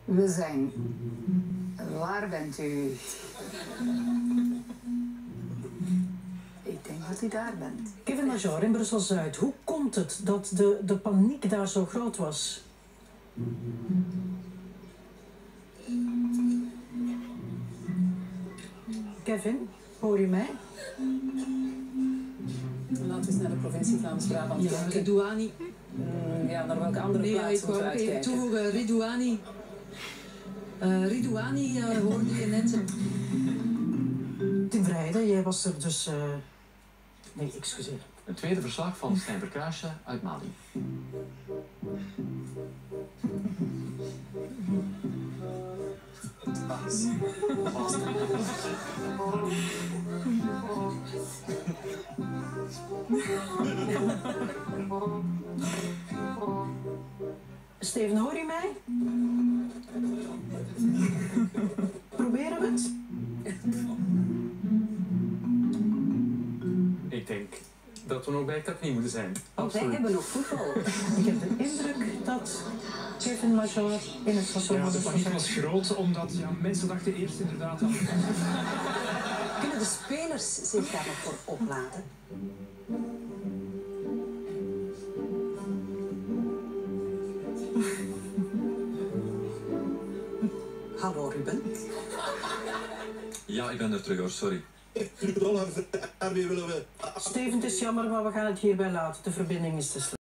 We zijn. Waar bent u? Ik denk dat u daar bent. Kevin Major in Brussel-Zuid. Hoe komt het dat de paniek daar zo groot was? Kevin, hoor je mij? Laten we eens naar de provincie Vlaams-Brabant kijken. Ja, Ridouani. Ja, naar welke andere Nee, plaats ik moeten we wou even uitkijken? toevoegen, Ridouani. Ridouani hoorde je net. Tim Vrijden, jij was er dus... Nee, excuseer. Een tweede verslag van Stijn Verkaasje uit Mali. Steven, hoor je mij? Proberen we het? Ik denk dat we nog bij Capni moeten zijn. Want wij hebben nog voetbal. Ik heb de indruk dat Kevin Major in het station Ja, van de de paniek was groot, omdat mensen dachten eerst inderdaad aan... Kunnen de spelers zich daar nog voor opladen? Hallo Ruben. Ja, ik ben er terug hoor, sorry. Steven, het is jammer, maar we gaan het hierbij laten. De verbinding is te slecht.